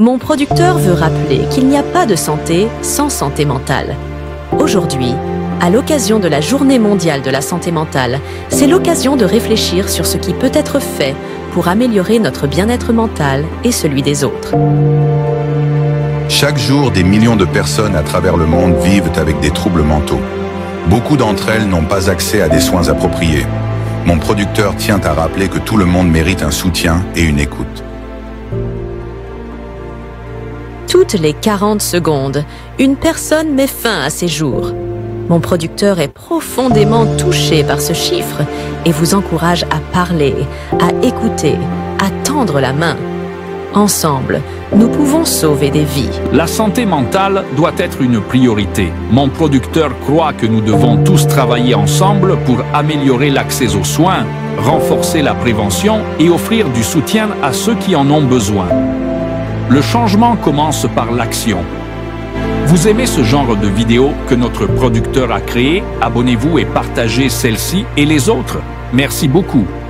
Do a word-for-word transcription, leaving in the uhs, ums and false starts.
Mon producteur veut rappeler qu'il n'y a pas de santé sans santé mentale. Aujourd'hui, à l'occasion de la Journée mondiale de la santé mentale, c'est l'occasion de réfléchir sur ce qui peut être fait pour améliorer notre bien-être mental et celui des autres. Chaque jour, des millions de personnes à travers le monde vivent avec des troubles mentaux. Beaucoup d'entre elles n'ont pas accès à des soins appropriés. Mon producteur tient à rappeler que tout le monde mérite un soutien et une écoute. Toutes les quarante secondes, une personne met fin à ses jours. Mon producteur est profondément touché par ce chiffre et vous encourage à parler, à écouter, à tendre la main. Ensemble, nous pouvons sauver des vies. La santé mentale doit être une priorité. Mon producteur croit que nous devons tous travailler ensemble pour améliorer l'accès aux soins, renforcer la prévention et offrir du soutien à ceux qui en ont besoin. Le changement commence par l'action. Vous aimez ce genre de vidéo que notre producteur a créé? Abonnez-vous et partagez celle-ci et les autres. Merci beaucoup.